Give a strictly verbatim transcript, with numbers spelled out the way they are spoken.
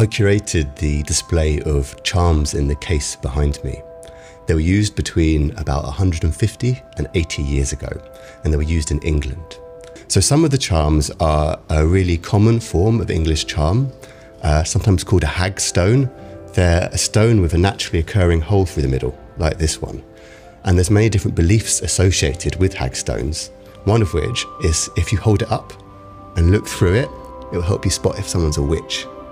I curated the display of charms in the case behind me. They were used between about one hundred fifty and eighty years ago, and they were used in England. So some of the charms are a really common form of English charm, uh, sometimes called a hag stone. They're a stone with a naturally occurring hole through the middle, like this one. And there's many different beliefs associated with hag stones, one of which is if you hold it up and look through it, it will help you spot if someone's a witch.